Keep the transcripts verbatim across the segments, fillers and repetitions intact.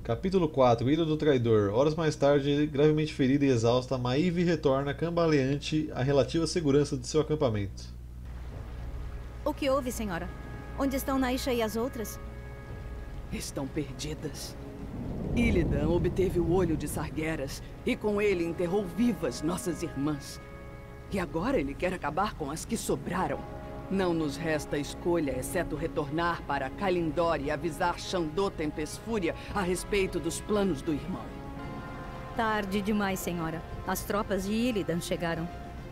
Capítulo quatro. Ira do Traidor. Horas mais tarde, gravemente ferida e exausta, Maeve retorna cambaleante à relativa segurança de seu acampamento. O que houve, senhora? Onde estão Naisha e as outras? Estão perdidas. Illidan obteve o olho de Sargeras e com ele enterrou vivas nossas irmãs. E agora ele quer acabar com as que sobraram. Não nos resta escolha, exceto retornar para Kalindor e avisar Shandô Tempestfúria a respeito dos planos do irmão. Tarde demais, senhora. As tropas de Illidan chegaram.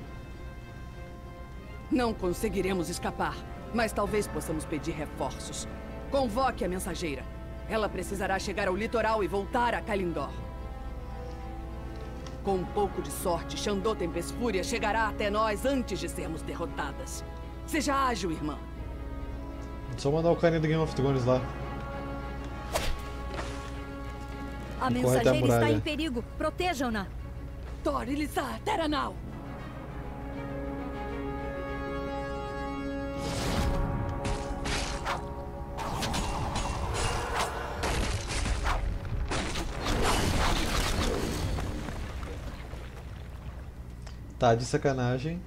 Não conseguiremos escapar, mas talvez possamos pedir reforços. Convoque a mensageira. Ela precisará chegar ao litoral e voltar a Kalindor. Com um pouco de sorte, Shandô Tempestfúria chegará até nós antes de sermos derrotadas. Seja ágil, irmã. Só mandar o carinha do Game of Thrones lá. A E corre até a mensageira está muralha. em perigo. Protejam-na. Thor, Ilissa, Terranal! Tá de sacanagem.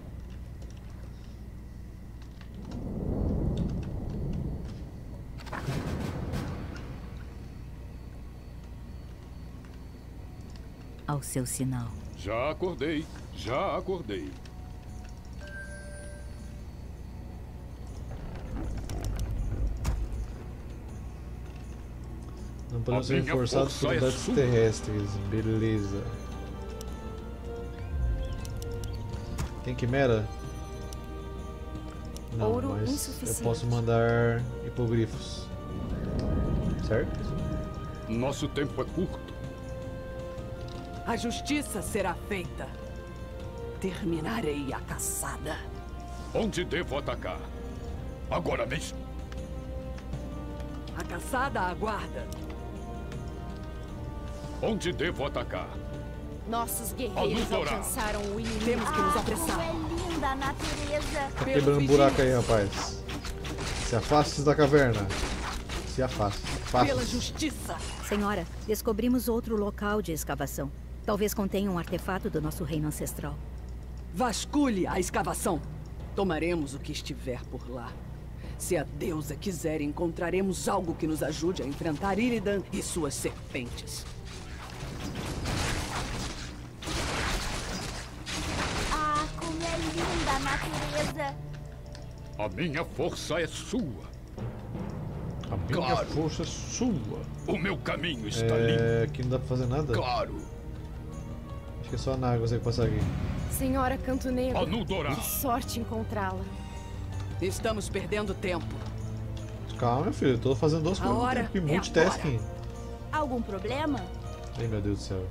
Ao seu sinal. Já acordei, já acordei. Não podemos A ser minha reforçados por força é unidades sua. terrestres. Beleza. Tem quimera? Não, Ouro mas insuficiente. eu posso mandar hipogrifos. Certo? Nosso tempo é curto. A justiça será feita. Terminarei a caçada. Onde devo atacar? Agora mesmo. A caçada aguarda. Onde devo atacar? Nossos A guerreiros luz dourada. alcançaram o inimigo. Temos que nos Ah, apressar. como é linda a natureza. Tá Pelos quebrando um buraco aí, vigias. rapaz. Se afaste da caverna. Se afaste. Pela Afaste. justiça. Senhora, descobrimos outro local de escavação. Talvez contenha um artefato do nosso reino ancestral. Vasculhe a escavação. Tomaremos o que estiver por lá. Se a deusa quiser, encontraremos algo que nos ajude a enfrentar Illidan e suas serpentes. Ah, como é linda a natureza. A minha força é sua. A minha Claro. força é sua. O meu caminho está limpo. É, aqui não dá pra fazer nada? Claro. Acho que é só a Naga que consegue passar aqui. Senhora Canto Negro, A Nudorá. que sorte encontrá-la. Estamos perdendo tempo. Calma, meu filho, eu tô fazendo duas A coisas hora aqui, é multitasking. Algum problema? Ai, meu Deus do céu.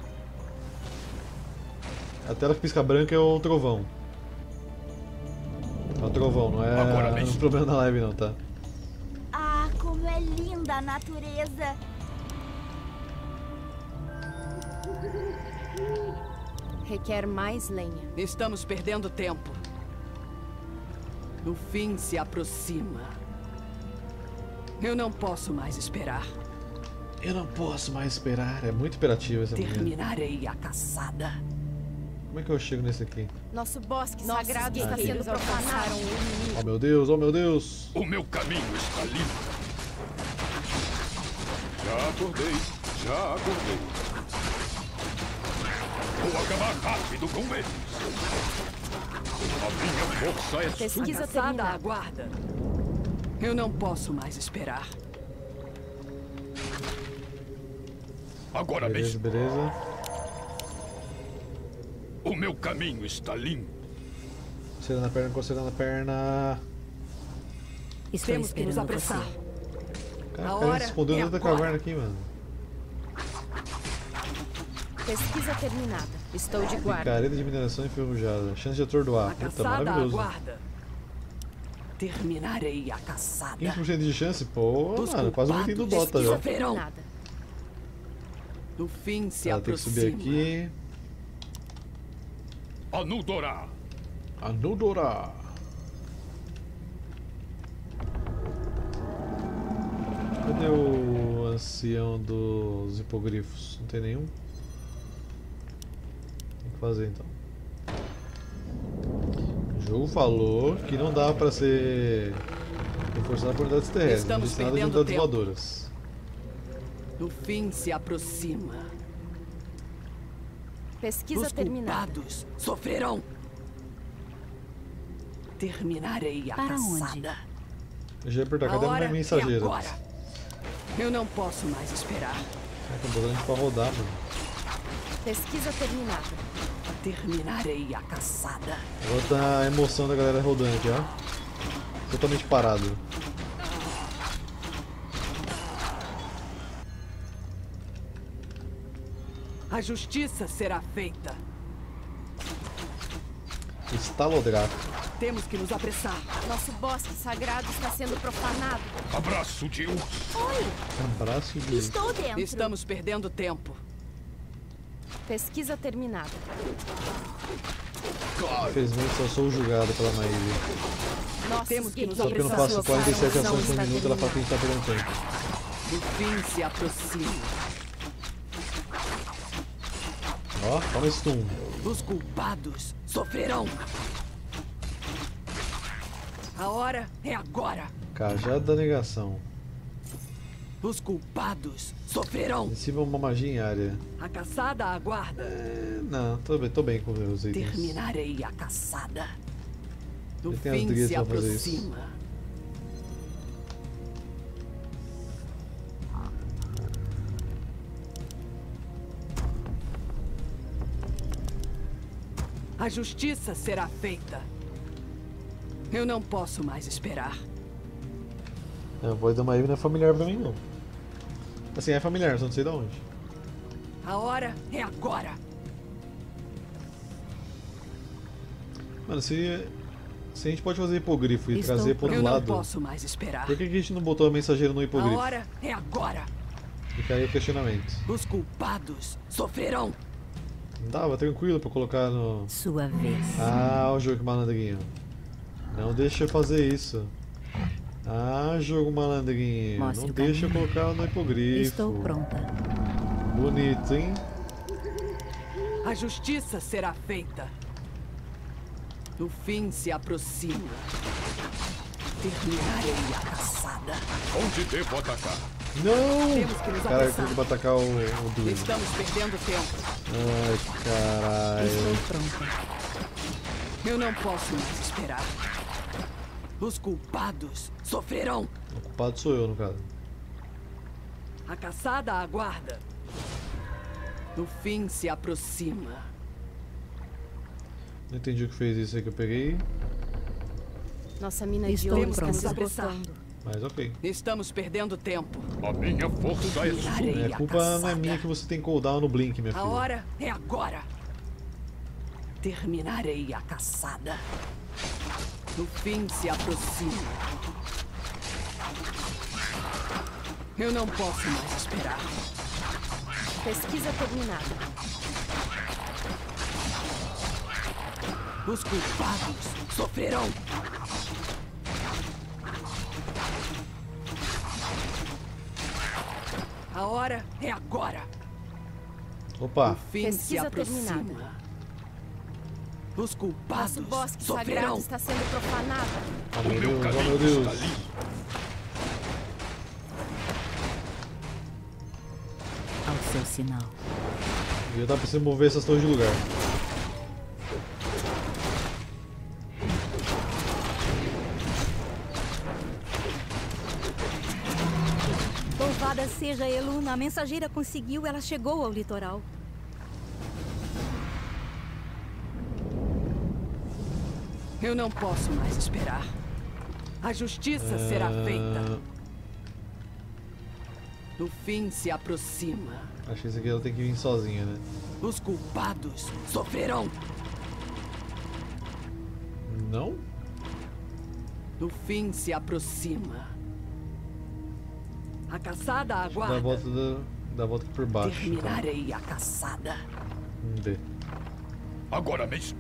A tela que pisca branca é o trovão. É o trovão, não é Agora não é mesmo. um problema da live não, tá? Ah, como é linda a natureza. Requer mais lenha. Estamos perdendo tempo. O fim se aproxima. Eu não posso mais esperar. Eu não posso mais esperar, é muito imperativa essa menina. Terminarei a caçada. Como é que eu chego nesse aqui? Nosso bosque Nossos sagrado está guerreiros sendo profanado. alcançaram o inimigo. Oh meu Deus, oh meu Deus! O meu caminho está limpo. Já acordei, já acordei. Vou acabar rápido com eles. A minha força é A sua. Pesquisa caçada terminada. aguarda. Eu não posso mais esperar. Agora Beleza, mesmo. beleza. O meu caminho está limpo. Coceirando a perna, coceirando a perna. Estou Temos que nos esperando apressar. você. Cara, A o cara hora se escondeu é dentro da agora. caverna aqui, mano. Pesquisa terminada. Estou de guarda. Picareta de mineração enferrujada. Chance de atordoar. A Puta, caçada maravilhoso. aguarda. Terminarei a caçada. quinze por cento de chance? Pô, Dos mano, quase um item do culpados. Dota Pesquisa já. verão. Terminada. O fim se Tá, tem que aproxima. subir aqui. A Nudorá. Anudora. Cadê o ancião dos hipogrifos? Não tem nenhum? Tem que fazer então. O jogo falou que não dá pra ser reforçado por unidades terrestres, não Estamos disse nada de perdendo unidades tempo. voadoras. O fim se aproxima. Pesquisa Os terminada. culpados sofrerão. Terminarei a Para onde? caçada. Eu já ia perguntar, A cadê a hora minha é mensageira? agora. Eu não posso mais esperar. É, tá botando a gente pra rodar, mano. Pesquisa terminada. Terminarei a caçada. Agora tá a emoção da galera rodando aqui, ó. Totalmente parado. A justiça será feita. Estalodrato. Temos que nos apressar. Nosso bosque sagrado está sendo profanado. Abraço de urso. Abraço de... Estou dentro. Estamos perdendo tempo. Pesquisa terminada. Infelizmente só sou julgado pela Maíra. Nossos Temos que nos Só porque eu não guerreiros faço alocaram quarenta e sete a ações por está minuto, ela fala que a gente tá terminada. perdendo tempo. O fim se aproxima. Ó, toma stun. Os culpados sofrerão. A hora é agora. Cajado da negação. Os culpados sofrerão. Receba uma magia em área. A caçada aguarda. É, não, tô bem, tô bem com os itens. Terminarei a caçada. O Eu tenho as fim drias se pra fazer isso. aproxima. A justiça será feita. Eu não posso mais esperar. A voz da Maíra não é familiar pra mim, não. Assim, é familiar, só não sei de onde. A hora é agora. Mano, se, se a gente pode fazer hipogrifo e Estou trazer pro outro Eu não lado, posso mais esperar. por que, que a gente não botou a mensageira no A hipogrifo? hora é agora. Fica aí o questionamento. Os culpados sofrerão. Não dava tranquilo pra colocar no... Sua vez. Ah, o jogo malandrinho. Não deixa eu fazer isso. Ah, jogo malandrinho. Mostre Não o deixa eu caminho. colocar no hipogrifo. Estou pronta. Bonito, hein? A justiça será feita. O fim se aproxima. Terminarei a caçada. Onde devo atacar? Não! Temos que nos Cara, eu apressar. tenho que atacar o, o Dude. Estamos perdendo tempo. Ai, caralho. Estou pronta. Eu não posso mais esperar. Os culpados sofrerão. O culpado sou eu, no caso. A caçada aguarda. O fim se aproxima. Não entendi o que fez isso aí que eu peguei, Nossa mina de Estou ouro Temos que está nos se apressar. esgotando. mas ok. Estamos perdendo tempo. A minha força é sua. Terminarei É, a culpa não é caçada. minha que você tem cooldown no Blink, minha A filha. hora é agora. Terminarei a caçada. O fim se aproxima. Eu não posso mais esperar. Pesquisa terminada. Os culpados sofrerão. A hora é agora. Opa, O fim se Pesquisa aproxima. terminada. Os culpados Nosso bosque sagrado sofrerão. está sendo profanado. oh O meu meu Deus, oh meu caminho Deus. está limpo. Ao seu sinal. Eu tava precisando mover essas torres de lugar. Louvada seja Eluna, a mensageira conseguiu, ela chegou ao litoral. Eu não posso mais esperar. A justiça será feita. O fim se aproxima. Acho que esse aqui ela tem que vir sozinha, né? Os culpados sofrerão. Não? O fim se aproxima. A caçada Dá a aguarda. volta, da, dá a volta aqui por baixo. Então. Terminarei a caçada. Vamos ver. Agora mesmo.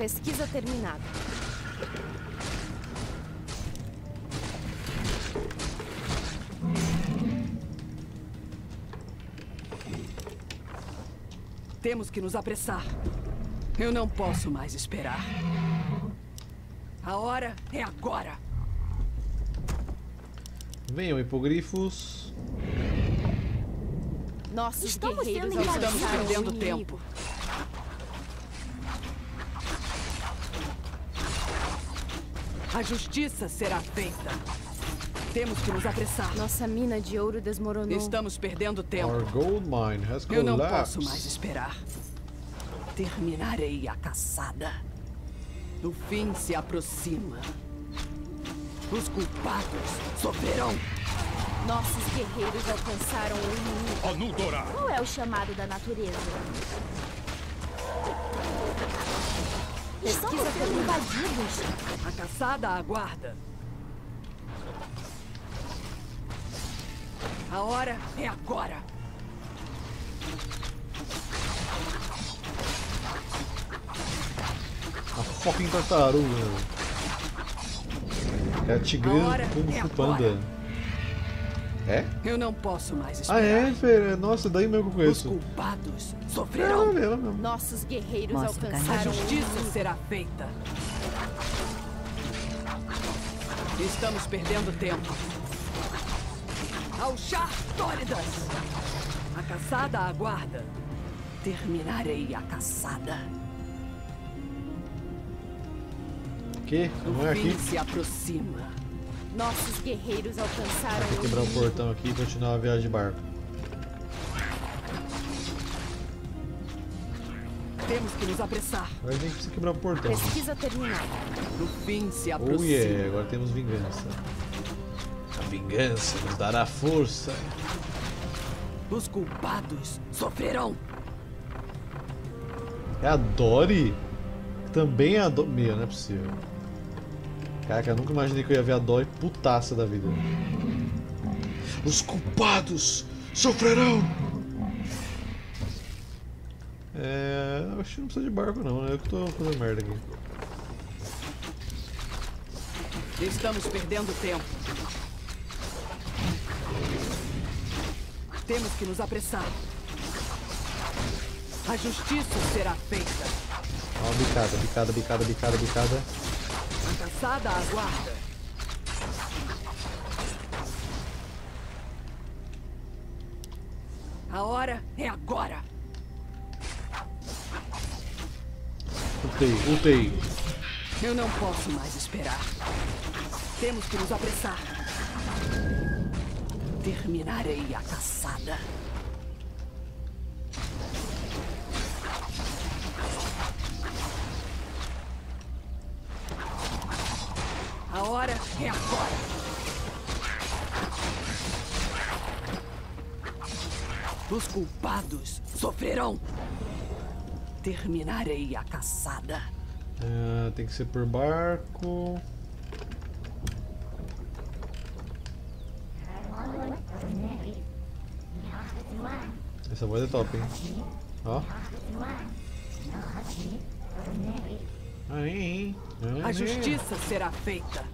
Pesquisa terminada. Temos que nos apressar. Eu não posso mais esperar. A hora é agora. Venham, hipogrifos. Nossos Estamos guerreiros sendo invadidos. Estamos alcançaram o perdendo inimigo. tempo. A justiça será feita. Temos que nos apressar. Nossa mina de ouro desmoronou. Estamos perdendo tempo. Our gold mine has Eu não collapsed. posso mais esperar. Terminarei a caçada. O fim se aproxima. Os culpados sofrerão. Nossos guerreiros alcançaram o inimigo. Anudora! Qual é o chamado da natureza? Estamos Pesquisa sendo terminada. invadidos. A caçada aguarda. A hora é agora. A fucking tartaruga. É a A tigreira hora do Kung é Fu agora. Panda. É? Eu não posso mais Ah, esperar. é, Fer? Nossa, daí mesmo que eu Os conheço. culpados Ela sofrerão. mesmo, mesmo. Nossos guerreiros Mostra o A alcançaram o justiça inimigo. será feita. Estamos perdendo tempo. Ao char, Tóridas! A caçada aguarda. Terminarei a caçada. Que? Não é O fim aqui? se aproxima. Nossos guerreiros alcançaram Tem que o quebrar o inimigo. portão aqui e continuar a viagem de barco. Temos que nos apressar. Agora a gente precisa quebrar o portão. Pesquisa terminada. O fim se Oh aproxima. yeah, agora temos vingança. A vingança nos dará força. Os culpados sofrerão. É a Dory? Também é a Dory. Meu, não é possível. Caraca, eu nunca imaginei que eu ia ver a Dory putaça da vida. Os culpados sofrerão! É. Eu acho que não precisa de barco, não, né? Eu que tô fazendo merda aqui. Estamos perdendo tempo. Temos que nos apressar. A justiça será feita. Ó, bicada, bicada, bicada, bicada, bicada. A caçada aguarda. A hora é agora. Ultei, ultei. Eu não posso mais esperar. Temos que nos apressar. Terminarei a caçada. A hora é agora. Os culpados sofrerão. Terminarei a caçada. Ah, tem que ser por barco. Essa voz é top, hein? Ó. Aí, A justiça será feita.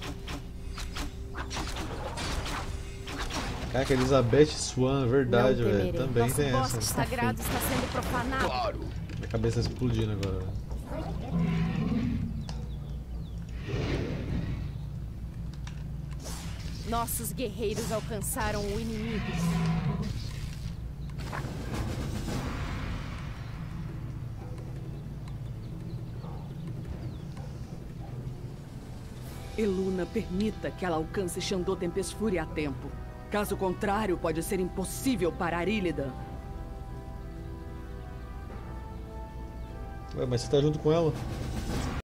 Caraca, Elizabeth Swan, verdade, Não velho. temerei. Também Nosso tem bosque essa. sagrado está sendo profanado. Claro! Minha cabeça tá explodindo agora. velho. Nossos guerreiros alcançaram o inimigo. Eluna, permita que ela alcance Xandô Tempestfúria a tempo. Caso contrário, pode ser impossível parar Illidan. Ué, mas você tá junto com ela?